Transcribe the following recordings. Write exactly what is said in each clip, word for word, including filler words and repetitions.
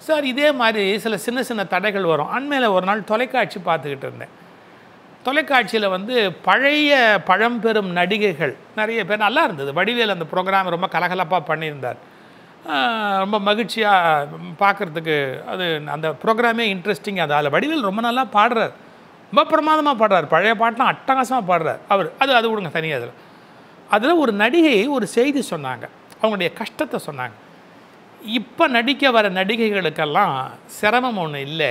Sir இதே மாதிரி சில சின்ன சின்ன தடைகள் வரும். அண்மையில் ஒரு நாள் தொலைக்காட்சி பார்த்துக்கிட்டு இருந்தேன். தொலைக்காட்சியில் வந்து பழைய பழம்பெரும் நடிகைகள் நிறைய பேர், நல்லா இருந்தது. வடிவேல் அந்த ப்ரோக்ராம் ரொம்ப கலகலப்பாக பண்ணியிருந்தார். ரொம்ப மகிழ்ச்சியாக பார்க்குறதுக்கு அது அந்த ப்ரோக்ராமே இன்ட்ரெஸ்டிங்காக. அது அதில் வடிவேல் ரொம்ப நல்லா பாடுறார், ரொம்ப பிரமாதமாக பாடுறார், பழைய பாட்டெலாம் அட்டகாசமாக பாடுறார் அவர். அது அது விடுங்க தனியாக. அதில் அதில் ஒரு நடிகை ஒரு செய்தி சொன்னாங்க, அவங்களுடைய கஷ்டத்தை சொன்னாங்க. இப்போ நடிக்க வர நடிகைகளுக்கெல்லாம் சிரமம் ஒன்று இல்லை,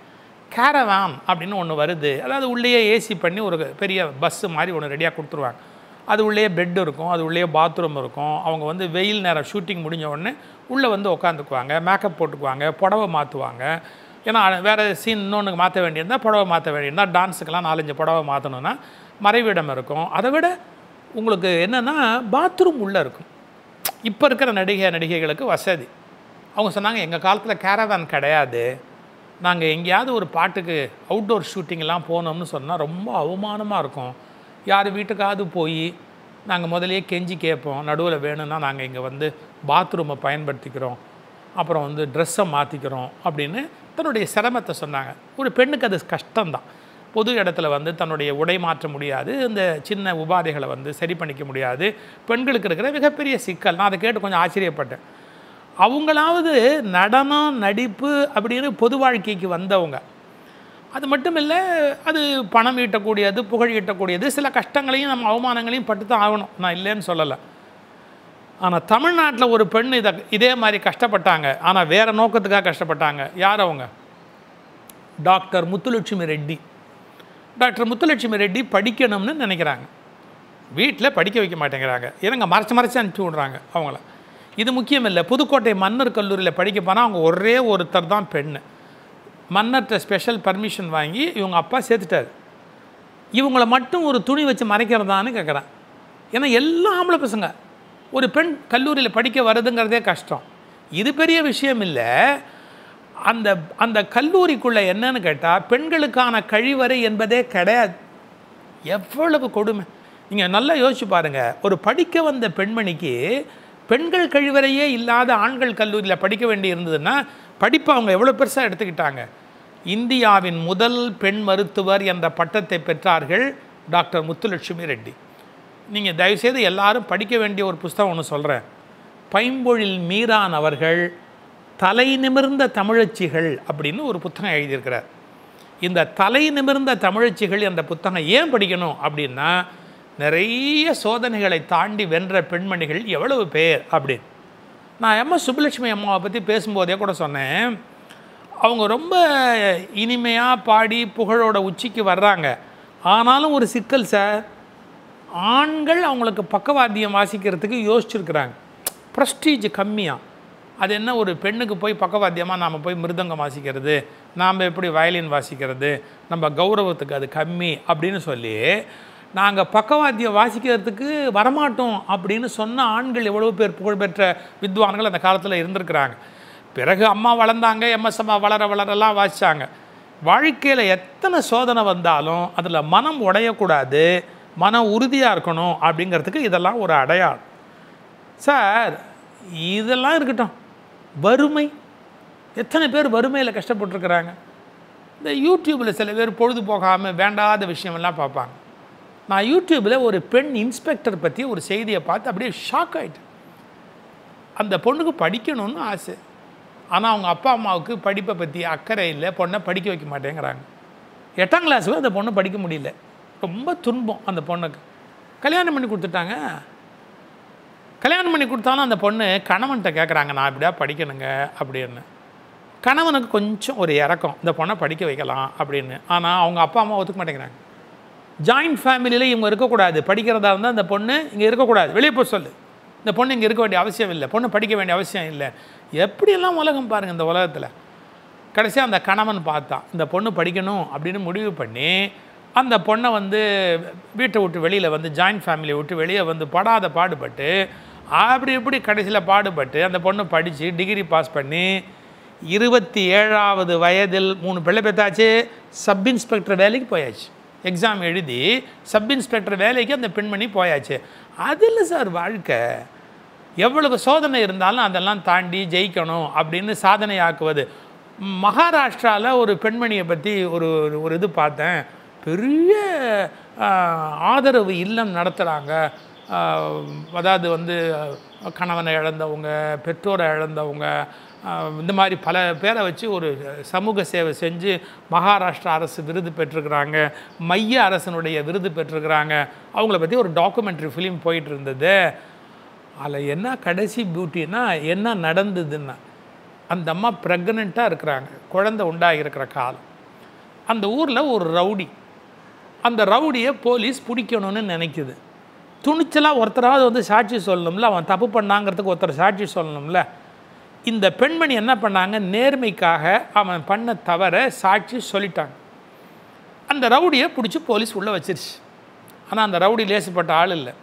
கேரவான் அப்படின்னு ஒன்று வருது. அதாவது உள்ளேயே ஏசி பண்ணி ஒரு பெரிய பஸ்ஸு மாதிரி ஒன்று ரெடியாக கொடுத்துருவாங்க. அது உள்ளே பெட் இருக்கும், அது உள்ளே பாத்ரூம் இருக்கும். அவங்க வந்து வெயில் நேரம் ஷூட்டிங் முடிஞ்ச உடனே உள்ளே வந்து உட்காந்துக்குவாங்க, மேக்கப் போட்டுக்குவாங்க, புடவை மாற்றுவாங்க. ஏன்னா வேறு சீன் இன்னொன்று மாற்ற வேண்டியிருந்தால் புடவை மாற்ற வேண்டியிருந்தால், டான்ஸுக்கெல்லாம் நாலஞ்சு புடவை மாற்றணுன்னா மறைவிடம் இருக்கும். அதை விட உங்களுக்கு என்னென்னா பாத்ரூம் உள்ளே இருக்கும். இப்போ இருக்கிற நடிகை நடிகைகளுக்கு வசதி. அவங்க சொன்னாங்க, எங்கள் காலத்தில் கேரவான் கிடையாது, நாங்கள் எங்கேயாவது ஒரு பாட்டுக்கு அவுட்டோர் ஷூட்டிங்கெல்லாம் போனோம்னு சொன்னால் ரொம்ப அவமானமாக இருக்கும். யார் வீட்டுக்காவது போய் நாங்கள் முதலையே கெஞ்சி கேட்போம், நடுவில் வேணும்னா நாங்கள் இங்கே வந்து பாத்ரூமை பயன்படுத்திக்கிறோம், அப்புறம் வந்து ட்ரெஸ்ஸை மாற்றிக்கிறோம் அப்படின்னு தன்னுடைய சிரமத்தை சொன்னாங்க. ஒரு பெண்ணுக்கு அது கஷ்டம்தான். பொது இடத்துல வந்து தன்னுடைய உடை மாற்ற முடியாது, இந்த சின்ன உபாதைகளை வந்து சரி பண்ணிக்க முடியாது. பெண்களுக்கு இருக்கிற மிகப்பெரிய சிக்கல். நான் அதை கேட்டு கொஞ்சம் ஆச்சரியப்பட்டேன். அவங்களாவது நடனம் நடிப்பு அப்படின்னு பொது வாழ்க்கைக்கு வந்தவங்க. அது மட்டும் இல்லை, அது பணம் ஈட்டக்கூடியது, புகழ் ஈட்டக்கூடியது. சில கஷ்டங்களையும் நம்ம அவமானங்களையும் பட்டு தான் ஆகணும், நான் இல்லைன்னு சொல்லலை. ஆனால் தமிழ்நாட்டில் ஒரு பெண் இதை இதே மாதிரி கஷ்டப்பட்டாங்க, ஆனால் வேறு நோக்கத்துக்காக கஷ்டப்பட்டாங்க. யார் அவங்க? டாக்டர் முத்துலட்சுமி ரெட்டி. டாக்டர் முத்துலட்சுமி ரெட்டி படிக்கணும்னு நினைக்கிறாங்க, வீட்டில் படிக்க வைக்க மாட்டேங்கிறாங்க. ஏன்னா மறைச்சி மறைச்சி அனுப்பிச்சி விட்றாங்க அவங்கள. இது முக்கியம் இல்லை. புதுக்கோட்டை மன்னர் கல்லூரியில் படிக்க போனால் அவங்க ஒரே ஒருத்தர் தான் பெண்ணு. மன்னர்கிட்ட ஸ்பெஷல் பர்மிஷன் வாங்கி இவங்க அப்பா சேர்த்துட்டார். இவங்களை மட்டும் ஒரு துணி வச்சு மறைக்கிறதான்னு கேட்குறேன். ஏன்னா எல்லா ஆம்பளை பசங்க ஒரு பெண் கல்லூரியில் படிக்க வருதுங்கிறதே கஷ்டம். இது பெரிய விஷயம் இல்லை. அந்த அந்த கல்லூரிக்குள்ளே என்னன்னு கேட்டால் பெண்களுக்கான கழிவறை என்பதே கிடையாது. எவ்வளவு கொடுமை! நீங்கள் நல்லா யோசிச்சு பாருங்கள். ஒரு படிக்க வந்த பெண்மணிக்கு பெண்கள் கழிவறையே இல்லாத ஆண்கள் கல்லூரியில் படிக்க வேண்டி இருந்ததுன்னா படிப்பை அவங்க எவ்வளோ பெருசாக எடுத்துக்கிட்டாங்க. இந்தியாவின் முதல் பெண் மருத்துவர் என்ற பட்டத்தை பெற்றார்கள் டாக்டர் முத்துலட்சுமி ரெட்டி. நீங்கள் தயவுசெய்து எல்லாரும் படிக்க வேண்டிய ஒரு புஸ்தகம் ஒன்று சொல்கிறேன். பைம்பொழில் மீரான் அவர்கள் தலை நிமிர்ந்த தமிழச்சிகள் அப்படின்னு ஒரு புத்தகம் எழுதியிருக்கிறார். இந்த தலை நிமிர்ந்த தமிழச்சிகள் என்ற புத்தகம் ஏன் படிக்கணும் அப்படின்னா, நிறைய சோதனைகளை தாண்டி வென்ற பெண்மணிகள் எவ்வளவு பேர் அப்படின்னு. நான் எம் எஸ் சுப்புலட்சுமி அம்மாவை பற்றி பேசும்போதே கூட சொன்னேன், அவங்க ரொம்ப இனிமையாக பாடி புகழோட உச்சிக்கு வர்றாங்க. ஆனாலும் ஒரு சிக்கல் சார், ஆண்கள் அவங்களுக்கு பக்கவாத்தியம் வாசிக்கிறதுக்கு யோசிச்சுருக்குறாங்க. ப்ரெஸ்டீஜ் கம்மியாக. அது என்ன, ஒரு பெண்ணுக்கு போய் பக்கவாத்தியமாக நாம் போய் மிருதங்கம் வாசிக்கிறது, நாம் எப்படி வயலின் வாசிக்கிறது, நம்ம கௌரவத்துக்கு அது கம்மி அப்படின்னு சொல்லி நாங்கள் பக்கவாத்தியம் வாசிக்கிறதுக்கு வரமாட்டோம் அப்படின்னு சொன்ன ஆண்கள் எவ்வளோ பேர் புகழ்பெற்ற வித்வான்கள் அந்த காலத்தில் இருந்திருக்கிறாங்க. பிறகு அம்மா வளர்ந்தாங்க, எம்எஸ் அம்மா வளர வளரெல்லாம் வாசித்தாங்க. வாழ்க்கையில் எத்தனை சோதனை வந்தாலும் அதில் மனம் உடையக்கூடாது, மன உறுதியாக இருக்கணும் அப்படிங்கிறதுக்கு இதெல்லாம் ஒரு அடையாளம். சார் இதெல்லாம் இருக்கட்டும், வறுமை, எத்தனை பேர் வறுமையில் கஷ்டப்பட்டுருக்குறாங்க. இந்த யூடியூப்பில் சில பேர் பொழுது போகாமல் வேண்டாத விஷயமெல்லாம் பார்ப்பாங்க. நான் யூடியூப்பில் ஒரு பெண் இன்ஸ்பெக்டர் பற்றி ஒரு செய்தியை பார்த்து அப்படியே ஷாக் ஆகிட்டேன். அந்த பொண்ணுக்கு படிக்கணும்னு ஆசை, ஆனால் அவங்க அப்பா அம்மாவுக்கு படிப்பை பற்றி அக்கறை இல்லை, பொண்ணை படிக்க வைக்க மாட்டேங்கிறாங்க. எட்டாம் கிளாஸில் அந்த பொண்ணு படிக்க முடியல, ரொம்ப துன்பம் அந்த பொண்ணுக்கு. கல்யாணம் பண்ணி கொடுத்துட்டாங்க. கல்யாணம் பண்ணி கொடுத்தாலும் அந்த பொண்ணு கணவன்கிட்ட கேட்குறாங்க, நான் இப்படியா படிக்கணுங்க அப்படின்னு. கணவனுக்கு கொஞ்சம் ஒரு இறக்கம், இந்த பொண்ணை படிக்க வைக்கலாம் அப்படின்னு. ஆனால் அவங்க அப்பா அம்மா ஒத்துக்க மாட்டேங்கிறாங்க. ஜாயிண்ட் ஃபேமிலியில் இவங்க இருக்கக்கூடாது, படிக்கிறதா இருந்தால் அந்த பொண்ணு இங்கே இருக்கக்கூடாது, வெளியே போய் சொல்லு, இந்த பொண்ணு இங்கே இருக்க வேண்டிய அவசியம் இல்லை, பொண்ணு படிக்க வேண்டிய அவசியம் இல்லை. எப்படியெல்லாம் உலகம் பாருங்கள் இந்த உலகத்தில். கடைசியாக அந்த கணவன் பார்த்தான், இந்த பொண்ணு படிக்கணும் அப்படின்னு முடிவு பண்ணி அந்த பொண்ணை வந்து வீட்டை விட்டு வெளியில் வந்து ஜாயிண்ட் ஃபேமிலியை விட்டு வெளியே வந்து படாத பாடுபட்டு அப்படி இப்படி கடைசியில் பாடுபட்டு அந்த பொண்ணு படித்து டிகிரி பாஸ் பண்ணி இருபத்தி ஏழாவது வயதில் மூணு பிள்ளை பெற்றாச்சு. சப் இன்ஸ்பெக்டர் வேலைக்கு போயாச்சு. எக்ஸாம் எழுதி சப் இன்ஸ்பெக்டர் வேலைக்கு அந்த பெண்மணி போயாச்சு. அதில் சார் வாழ்க்கை. எவ்வளவு சோதனை இருந்தாலும் அதெல்லாம் தாண்டி ஜெயிக்கணும் அப்படின்னு சாதனை ஆக்குவது. மகாராஷ்டிராவில் ஒரு பெண்மணியை பற்றி ஒரு ஒரு இது பார்த்தேன். பெரிய ஆதரவு இல்லம் நடத்துகிறாங்க. அதாவது வந்து கணவனை இழந்தவங்க, பெற்றோரை இழந்தவங்க, இந்த மாதிரி பல பேரை வச்சு ஒரு சமூக சேவை செஞ்சு மகாராஷ்டிரா அரசு விருது பெற்றிருக்கிறாங்க, மைய அரசனுடைய விருது பெற்றிருக்கிறாங்க. அவங்கள பற்றி ஒரு டாக்குமெண்ட்ரி ஃபிலிம் போயிட்டு இருந்தது. அதில் என்ன கடைசி பியூட்டின்னா என்ன நடந்ததுன்னா, அந்த அம்மா ப்ரெக்னெண்ட்டாக இருக்கிறாங்க, குழந்தை உண்டாகிருக்கிற காலம். அந்த ஊரில் ஒரு ரவுடி, அந்த ரவுடியை போலீஸ் பிடிக்கணும்னு நினைக்குது. துணிச்சலாக ஒருத்தராவது வந்து சாட்சி சொல்லணும்ல, அவன் தப்பு பண்ணாங்கிறதுக்கு ஒருத்தர் சாட்சி சொல்லணும்ல. இந்த பெண்மணி என்ன பண்ணாங்க, நேர்மைக்காக அவன் பண்ண தவற சாட்சி சொல்லிட்டாங்க. அந்த ரவுடியை பிடிச்சி போலீஸ் உள்ளே வச்சிருச்சு. ஆனால் அந்த ரவுடி லேசுப்பட்ட ஆள் இல்லை.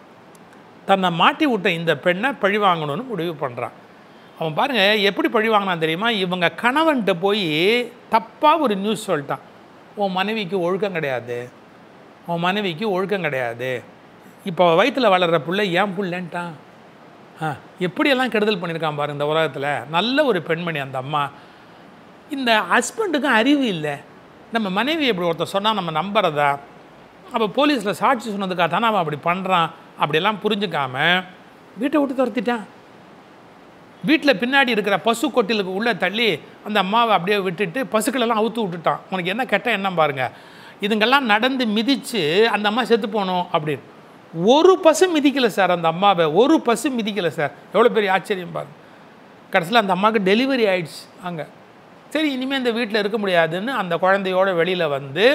தன்னை மாட்டி விட்ட இந்த பெண்ணை பழி வாங்கணும்னு முடிவு பண்ணுறான். அவன் பாருங்கள் எப்படி பழி வாங்கினான் தெரியுமா? இவங்க கணவன்கிட்ட போய் தப்பாக ஒரு நியூஸ் சொல்லிட்டான். உன் மனைவிக்கு ஒழுக்கம் கிடையாது, உன் மனைவிக்கு ஒழுக்கம் கிடையாது, இப்போ வயிற்றில் வளர்கிற பிள்ளை ஏன் பிள்ளைன்ட்டான். ஆ எப்படியெல்லாம் கெடுதல் பண்ணியிருக்கான் பாருங்க இந்த உலகத்தில். நல்ல ஒரு பெண்மணி அந்த அம்மா. இந்த ஹஸ்பண்டுக்கும் அறிவு இல்லை. நம்ம மனைவி எப்படி ஒருத்தர் சொன்னால் நம்ம நம்புறதா? அப்போ போலீஸில் சாட்சி சொன்னதுக்காக தானே அவன் அப்படி பண்ணுறான். அப்படியெல்லாம் புரிஞ்சுக்காமல் வீட்டை விட்டு துரத்திட்டான். வீட்டில் பின்னாடி இருக்கிற பசு கொட்டிலுக்கு உள்ளே தள்ளி அந்த அம்மாவை அப்படியே விட்டுட்டு பசுக்களெல்லாம் அவுத்து விட்டுட்டான். உனக்கு என்ன கெட்ட எண்ணம் பாருங்கள். இதுங்கெல்லாம் நடந்து மிதித்து அந்த அம்மா செத்து போகணும் அப்படின்னு. ஒரு பசு மிதிக்கலை சார் அந்த அம்மாவை, ஒரு பசு மிதிக்கலை சார். எவ்வளோ பெரிய ஆச்சரியம் பாருங்கள். கடைசியில் அந்த அம்மாவுக்கு டெலிவரி ஆயிடுச்சு அங்கே. சரி இனிமேல் இந்த வீட்டில் இருக்க முடியாதுன்னு அந்த குழந்தையோட வெளியில் வந்து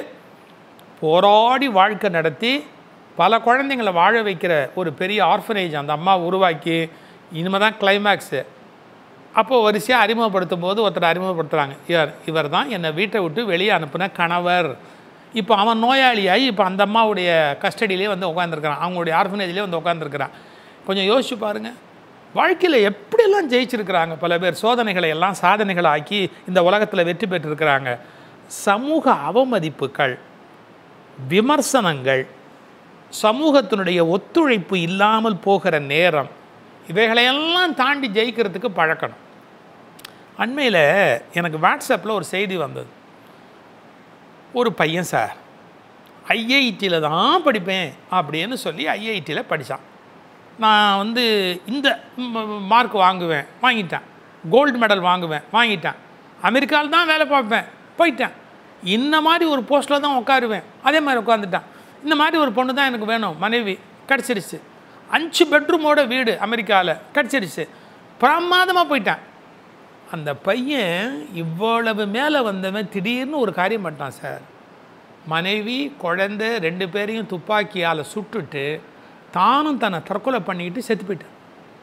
போராடி வாழ்க்கை நடத்தி பல குழந்தைங்களை வாழ வைக்கிற ஒரு பெரிய ஆர்ஃபனேஜ் அந்த அம்மா உருவாக்கி இனிமேல் தான் கிளைமேக்ஸு. அப்போது வரிசையாக அறிமுகப்படுத்தும் போது ஒருத்தர் அறிமுகப்படுத்துகிறாங்க, இவர் இவர் தான் என்னை வீட்டை விட்டு வெளியே அனுப்பின கணவர். இப்போ அவன் நோயாளியாகி இப்போ அந்த அம்மாவுடைய கஸ்டடியிலே வந்து உட்காந்துருக்கிறான், அவங்களுடைய ஆர்ஃபனேஜ்லேயே வந்து உட்காந்துருக்கிறான். கொஞ்சம் யோசிச்சு பாருங்கள், வாழ்க்கையில் எப்படியெல்லாம் ஜெயிச்சிருக்கிறாங்க பல பேர். சோதனைகளை எல்லாம் சாதனைகளை ஆக்கி இந்த உலகத்தில் வெற்றி பெற்றிருக்கிறாங்க. சமூக அவமதிப்புகள், விமர்சனங்கள், சமூகத்தினுடைய ஒத்துழைப்பு இல்லாமல் போகிற நேரம், இவைகளையெல்லாம் தாண்டி ஜெயிக்கிறதுக்கு பழக்கணும். அண்மையில் எனக்கு வாட்ஸ்அப்பில் ஒரு செய்தி வந்தது. ஒரு பையன் சார் ஐஐடியில் தான் படிப்பேன் அப்படின்னு சொல்லி ஐஐடியில் படித்தான். நான் வந்து இந்த மார்க் வாங்குவேன், வாங்கிட்டேன். கோல்டு மெடல் வாங்குவேன், வாங்கிட்டேன். அமெரிக்காவில் தான் வேலை பார்ப்பேன், போயிட்டேன். இந்த மாதிரி ஒரு போஸ்ட்டில் தான் உட்காருவேன், அதே மாதிரி உட்காந்துட்டான். இந்த மாதிரி ஒரு பொண்ணு தான் எனக்கு வேணும், மனைவி, கிடச்சிருச்சு. அஞ்சு பெட்ரூமோட வீடு அமெரிக்காவில் கிடச்சிருச்சு. பிரமாதமாக போயிட்டான். அந்த பையன் இவ்வளவு மேலே வந்தவன் திடீர்னு ஒரு காரியம் பண்ணிட்டான் சார். மனைவி குழந்தை ரெண்டு பேரையும் துப்பாக்கியால் சுட்டுட்டு தானும் தன்னை தற்கொலை பண்ணிக்கிட்டு செத்து போயிட்டான்.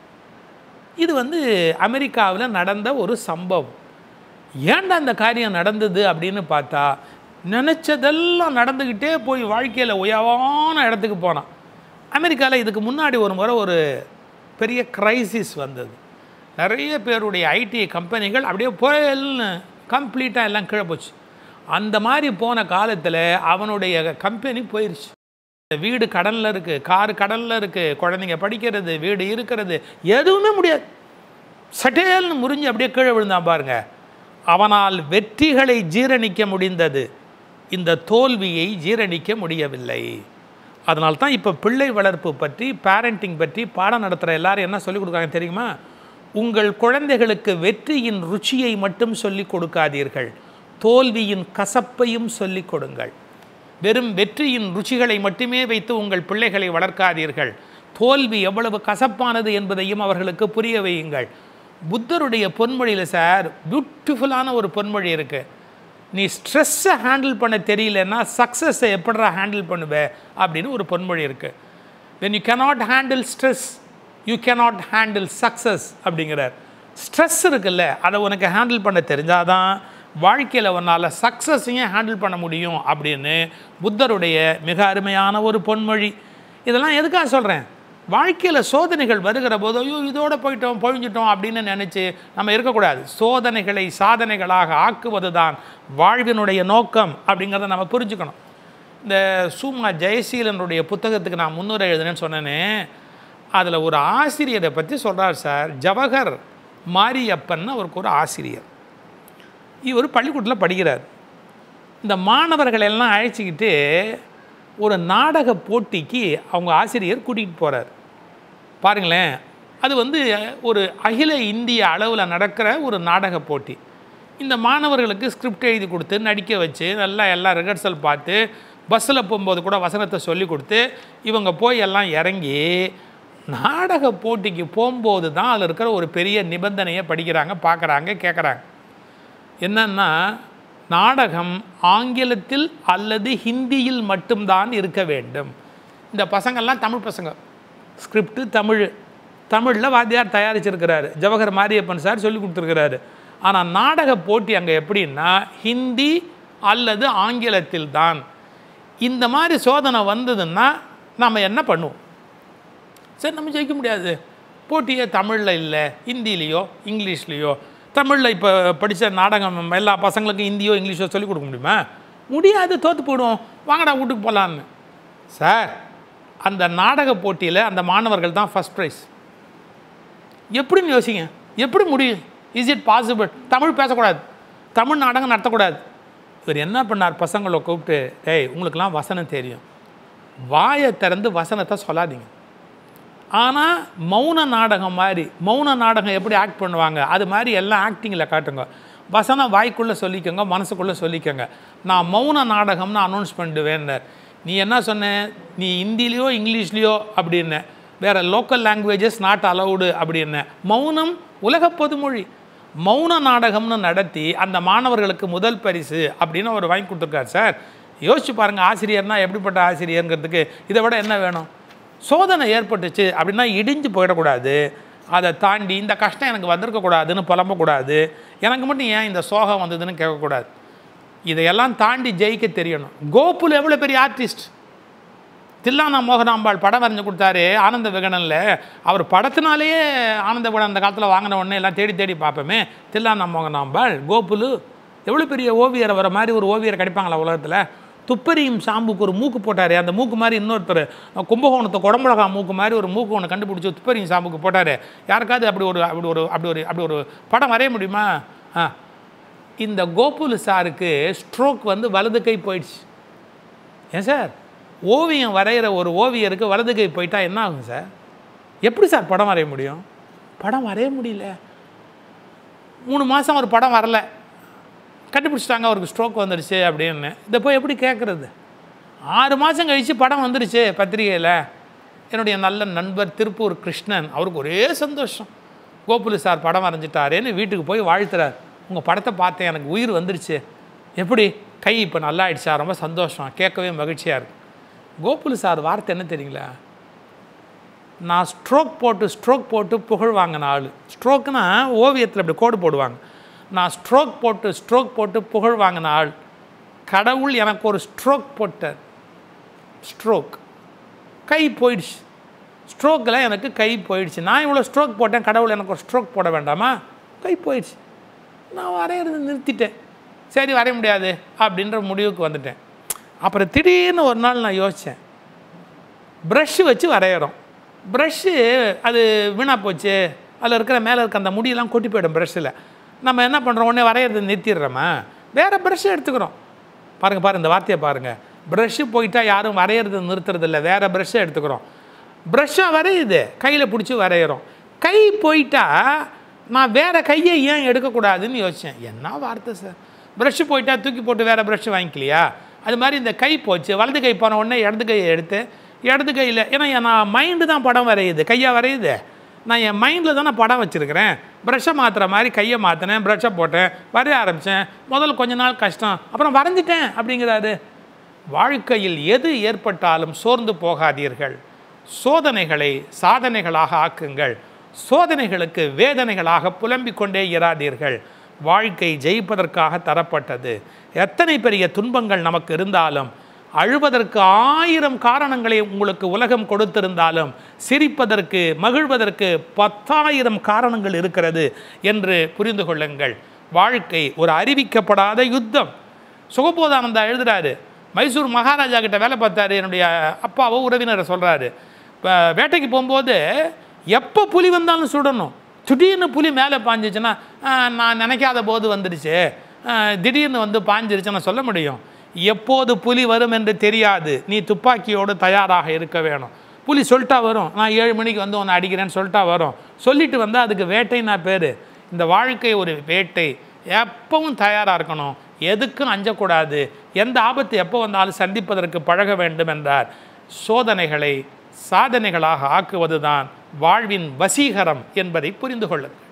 இது வந்து அமெரிக்காவில் நடந்த ஒரு சம்பவம். ஏன்டா அந்த காரியம் நடந்தது அப்படின்னு பார்த்தா, நினச்சதெல்லாம் நடந்துக்கிட்டே போய் வாழ்க்கையில் உயர்வான இடத்துக்கு போனான். அமெரிக்காவில் இதுக்கு முன்னாடி ஒரு முறை ஒரு பெரிய கிரைசிஸ் வந்தது. நிறைய பேருடைய ஐடி கம்பெனிகள் அப்படியே போயல்னு கம்ப்ளீட்டாக எல்லாம் கீழே போச்சு. அந்த மாதிரி போன காலத்தில் அவனுடைய கம்பெனி போயிடுச்சு. வீடு கடனில் இருக்குது, காரு கடனில் இருக்குது, குழந்தைங்க படிக்கிறது, வீடு இருக்கிறது, எதுவுமே முடியாது. சட்டேல்னு முறிஞ்சு அப்படியே கீழே விழுந்தான் பாருங்கள். அவனால் வெற்றிகளை ஜீரணிக்க முடிந்தது, இந்த தோல்வியை ஜீரணிக்க முடியவில்லை. அதனால்தான் இப்போ பிள்ளை வளர்ப்பு பற்றி, பேரண்டிங் பற்றி பாடம் நடத்துகிற எல்லாரும் என்ன சொல்லிக் கொடுக்காங்க தெரியுமா? உங்கள் குழந்தைகளுக்கு வெற்றியின் ருச்சியை மட்டும் சொல்லிக் கொடுக்காதீர்கள், தோல்வியின் கசப்பையும் சொல்லிக் கொடுங்கள். வெறும் வெற்றியின் ருச்சிகளை மட்டுமே வைத்து உங்கள் பிள்ளைகளை வளர்க்காதீர்கள், தோல்வி எவ்வளவு கசப்பானது என்பதையும் அவர்களுக்கு புரிய வையுங்கள். புத்தருடைய பொன்மொழியில் சார் பியூட்டிஃபுல்லான ஒரு பொன்மொழி இருக்குது. நீ ஸ்ட்ரெஸ்ஸை ஹேண்டில் பண்ண தெரியலன்னா சக்ஸஸை எப்படிடா ஹேண்டில் பண்ணுவே அப்படின்னு ஒரு பொன்மொழி இருக்குது. when you cannot handle stress you cannot handle success அப்படிங்கிறார். ஸ்ட்ரெஸ் இருக்குல்ல, அதை உனக்கு ஹேண்டில் பண்ண தெரிஞ்சாதான் வாழ்க்கையில் உன்னால் சக்ஸஸையும் ஹேண்டில் பண்ண முடியும் அப்படின்னு புத்தருடைய மிக அருமையான ஒரு பொன்மொழி. இதெல்லாம் எதுக்காக சொல்கிறேன்? வாழ்க்கையில் சோதனைகள் வருகிற போது ஐயோ இதோடு போயிட்டோம் பொழிஞ்சிட்டோம் அப்படின்னு நினச்சி நம்ம இருக்கக்கூடாது. சோதனைகளை சாதனைகளாக ஆக்குவது தான் வாழ்வினுடைய நோக்கம் அப்படிங்கிறத நம்ம புரிஞ்சுக்கணும். இந்த சும்மா ஜெயசீலனுடைய புத்தகத்துக்கு நான் முன்னுரை எழுதுனேன்னு சொன்னேனே, அதில் ஒரு ஆசிரியரை பற்றி சொல்கிறார் சார். ஜவஹர் மாரியப்பன் அவருக்கு ஒரு ஆசிரியர். இவர் பள்ளிக்கூடத்தில் படிக்கிறார். இந்த மாணவர்கள் எல்லாம் அழைச்சிக்கிட்டு ஒரு நாடக போட்டிக்கு அவங்க ஆசிரியர் கூட்டிகிட்டு போகிறார். பாருங்களேன், அது வந்து ஒரு அகில இந்திய அளவில் நடக்கிற ஒரு நாடக போட்டி. இந்த மாணவர்களுக்கு ஸ்கிரிப்ட் எழுதி கொடுத்து நடிக்க வச்சு நல்லா எல்லாம் ரிஹர்சல் பார்த்து பஸ்ஸில் போகும்போது கூட வசனத்தை சொல்லி கொடுத்து இவங்க போய் எல்லாம் இறங்கி நாடக போட்டிக்கு போகும்போது தான் அதில் இருக்கிற ஒரு பெரிய நிபந்தனையை படிக்கிறாங்க, பார்க்குறாங்க, கேட்குறாங்க. என்னன்னா, நாடகம் ஆங்கிலத்தில் அல்லது ஹிந்தியில் மட்டும்தான் இருக்க வேண்டும். இந்த பசங்கள்லாம் தமிழ் பசங்க, ஸ்கிரிப்டு தமிழ், தமிழில் வாத்தியார் தயாரிச்சிருக்கிறாரு, ஜவஹர் மாரியப்பன் சார் சொல்லி கொடுத்துருக்கிறாரு. ஆனால் நாடக போட்டி அங்கே எப்படின்னா ஹிந்தி அல்லது ஆங்கிலத்தில் தான். இந்த மாதிரி சோதனை வந்ததுன்னா நம்ம என்ன பண்ணுவோம்? சரி, நம்ம ஜெயிக்க முடியாது, போட்டியே தமிழில் இல்லை, ஹிந்திலேயோ இங்கிலீஷ்லேயோ. தமிழில் இப்போ படித்த நாடகம் எல்லா பசங்களுக்கும் ஹிந்தியோ இங்கிலீஷோ சொல்லிக் கொடுக்க முடியுமா? முடியாது, தோற்று போயிடுவோம், வாங்கடா வீட்டுக்கு போகலான்னு. சார், அந்த நாடக போட்டியில் அந்த மாணவர்கள் தான் ஃபஸ்ட் ப்ரைஸ். எப்படின்னு யோசிங்க, எப்படி முடியும்? Is it possible? தமிழ் பேசக்கூடாது, தமிழ் நாடகம் நடத்தக்கூடாது. இவர் என்ன பண்ணார், பசங்களை கூப்பிட்டு, டேய் உங்களுக்கெல்லாம் வசனம் தெரியும், வாயை திறந்து வசனத்தை சொல்லாதீங்க. ஆனால் மௌன நாடகம் மாதிரி, மௌன நாடகம் எப்படி ஆக்ட் பண்ணுவாங்க அது மாதிரி எல்லாம் ஆக்டிங்கில் காட்டுங்க. வசனம் வாய்க்குள்ளே சொல்லிக்கோங்க, மனசுக்குள்ளே சொல்லிக்கோங்க. நான் மௌன நாடகம்னு அனௌன்ஸ் பண்ணிடுவேன்னார். நீ என்ன சொன்ன? நீ ஹிந்திலேயோ இங்கிலீஷ்லேயோ அப்படின்னு, வேறு லோக்கல் லாங்குவேஜஸ் நாட் அலவுடு அப்படின்னு. மௌனம் உலக பொதுமொழி. மௌன நாடகம்னு நடத்தி அந்த மாணவர்களுக்கு முதல் பரிசு அப்படின்னு அவர் வாங்கி கொடுத்துருக்கார். சார், யோசிச்சு பாருங்கள், ஆசிரியர்னால் எப்படிப்பட்ட ஆசிரியருங்கிறதுக்கு இதை விட என்ன வேணும்? சோதனை ஏற்பட்டுச்சு அப்படின்னா இடிஞ்சு போயிடக்கூடாது, அதை தாண்டி இந்த கஷ்டம் எனக்கு வந்திருக்கக்கூடாதுன்னு புலம்பக்கூடாது, எனக்கு மட்டும் ஏன் இந்த சோகம் வந்ததுன்னு கேட்கக்கூடாது. இதையெல்லாம் தாண்டி ஜெயிக்க தெரியணும். கோகுல் எவ்வளோ பெரிய ஆர்டிஸ்ட்! தில்லானா மோகனாம்பாள் படம் வரைஞ்சி கொடுத்தாரு ஆனந்த விகடனில். அவர் படத்தினாலேயே ஆனந்த விகடன் அந்த காலத்தில் வாங்கின உடனே எல்லாம் தேடி தேடி பார்ப்போமே. தில்லானா மோகனாம்பாள், கோகுல் எவ்வளோ பெரிய ஓவியரை வர மாதிரி ஒரு ஓவியரை கிடைப்பாங்களா உலகத்தில்? துப்பறியும் சாம்புக்கு ஒரு மூக்கு போட்டார், அந்த மூக்கு மாதிரி இன்னொருத்தர் கும்பகோணத்தை குடமுழகா மூக்கு மாதிரி ஒரு மூக்கு ஒன்று கண்டுபிடிச்சி துப்பறியும் சாம்புக்கு போட்டார். யாருக்காவது அப்படி ஒரு அப்படி ஒரு அப்படி ஒரு அப்படி ஒரு படம் வரைய முடியுமா? ஆ, இந்த கோகுல் சாருக்கு ஸ்ட்ரோக் வந்து வலது கை போயிடுச்சு. ஏன் சார், ஓவியம் வரைகிற ஒரு ஓவியருக்கு வலது கை போயிட்டா என்ன ஆகும் சார்? எப்படி சார் படம் வரைய முடியும்? படம் வரைய முடியல. மூணு மாதம் ஒரு படம் வரலை, கண்டுபிடிச்சிட்டாங்க அவருக்கு ஸ்ட்ரோக் வந்துடுச்சு அப்படின்னு. இதை போய் எப்படி கேட்குறது? ஆறு மாதம் கழித்து படம் வந்துடுச்சு பத்திரிகையில். என்னுடைய நல்ல நண்பர் திருப்பூர் கிருஷ்ணன், அவருக்கு ஒரே சந்தோஷம், கோகுல் சார் படம் வரைஞ்சிட்டாரேன்னு வீட்டுக்கு போய் வாழ்த்துறார். உங்கள் படத்தை பார்த்தேன், எனக்கு உயிர் வந்துடுச்சு. எப்படி கை இப்போ நல்லா ஆயிடுச்சா? ரொம்ப சந்தோஷம், கேட்கவே மகிழ்ச்சியாக இருக்குது. கோகுல் சார் வார்த்தை என்ன தெரியுங்களா? நான் ஸ்ட்ரோக் போட்டு ஸ்ட்ரோக் போட்டு புகழ் வாங்கின ஆள். ஸ்ட்ரோக்குனா ஓவியத்தில் இப்படி கோடு போடுவாங்க. நான் ஸ்ட்ரோக் போட்டு ஸ்ட்ரோக் போட்டு புகழ் வாங்கின ஆள். கடவுள் எனக்கு ஒரு ஸ்ட்ரோக் போட்டார். ஸ்ட்ரோக், கை போயிடுச்சு. ஸ்ட்ரோக்கில் எனக்கு கை போயிடுச்சு. நான் இவ்வளோ ஸ்ட்ரோக் போட்டேன், கடவுள் எனக்கு ஒரு ஸ்ட்ரோக் போட வேண்டாமா? கை போயிடுச்சு. நான் வரைகிறது நிறுத்திட்டேன். சரி, வரைய முடியாது அப்படின்ற முடிவுக்கு வந்துட்டேன். அப்புறம் திடீர்னு ஒரு நாள் நான் யோசித்தேன், ப்ரஷ்ஷு வச்சு வரைகிறோம். ப்ரஷ்ஷு அது வீணாக போச்சு, அதில் இருக்கிற மேலே இருக்க அந்த முடியெல்லாம் கொட்டி போய்டும் ப்ரஷ்ஷில். நம்ம என்ன பண்ணுறோம், உடனே வரைகிறது நிறுத்திடுறோமா? வேறு ப்ரஷ்ஷு எடுத்துக்கிறோம். பாருங்கள் பாருங்கள், இந்த வார்த்தையை பாருங்கள். ப்ரஷ்ஷு போயிட்டால் யாரும் வரைகிறது நிறுத்துறதில்ல, வேறு ப்ரஷ்ஷை எடுத்துக்கிறோம். ப்ரஷ்ஷாக வரையுது, கையில் பிடிச்சி வரைகிறோம். கை போயிட்டா நான் வேறு கையை ஏன் எடுக்கக்கூடாதுன்னு யோசித்தேன். என்ன வார்த்தை சார்! ப்ரஷ்ஷு போயிட்டா தூக்கி போட்டு வேறு ப்ரஷ்ஷு வாங்கிக்கலையா? அது மாதிரி இந்த கை போச்சு, வலது கை போன உடனே இடது கையை எடுத்து இடது கையில், ஏன்னா நான் மைண்டு தான் படம் வரையுது, கையாக வரையுது. நான் என் மைண்டில் தானே படம் வச்சுருக்கிறேன். ப்ரஷ்ஷை மாற்றுற மாதிரி கையை மாற்றினேன், ப்ரஷ்ஷை போட்டேன், வரைய ஆரம்பித்தேன். முதல்ல கொஞ்ச நாள் கஷ்டம், அப்புறம் வரைஞ்சிட்டேன் அப்படிங்கிறாரு. வாழ்க்கையில் எது ஏற்பட்டாலும் சோர்ந்து போகாதீர்கள். சோதனைகளை சாதனைகளாக ஆக்குங்கள். சோதனைகளுக்கு வேதனைகளாக புலம்பிக் கொண்டே இராதீர்கள். வாழ்க்கை ஜெயிப்பதற்காக தரப்பட்டது. எத்தனை பெரிய துன்பங்கள் நமக்கு இருந்தாலும், அழுவதற்கு ஆயிரம் காரணங்களை உங்களுக்கு உலகம் கொடுத்திருந்தாலும், சிரிப்பதற்கு மகிழ்வதற்கு பத்தாயிரம் காரணங்கள் இருக்கிறது என்று புரிந்து கொள்ளுங்கள். வாழ்க்கை ஒரு அறிவிக்கப்படாத யுத்தம். சுகபோதானந்தா எழுதுகிறாரு, மைசூர் மகாராஜா கிட்ட வேலை பார்த்தாரு. என்னுடைய அப்பாவோ உறவினரை சொல்கிறாரு, இப்போ வேட்டைக்கு போகும்போது எப்போ புலி வந்தாலும் சுடணும். திடீர்னு புலி மேலே பாஞ்சிச்சுன்னா நான் நினைக்காத போது வந்துடுச்சு, திடீர்னு வந்து பாஞ்சிருச்சுன்னு சொல்ல முடியும். எப்போது புலி வரும் என்று தெரியாது, நீ துப்பாக்கியோடு தயாராக இருக்க வேணும். புலி சொல்லிட்டா வரும், நான் ஏழு மணிக்கு வந்து உன்னை அடிக்கிறேன்னு சொல்லிட்டா வரும். சொல்லிட்டு வந்தால் அதுக்கு வேட்டைன்னா பேர். இந்த வாழ்க்கை ஒரு வேட்டை, எப்பவும் தயாராக இருக்கணும், எதுக்கும் அஞ்சக்கூடாது, எந்த ஆபத்து எப்போ வந்தாலும் சந்திப்பதற்கு பழக வேண்டும் என்றார். சோதனைகளை சாதனைகளாக ஆக்குவதுதான் வாழ்வின் வசீகரம் என்பதை புரிந்து கொள்ளுங்கள்.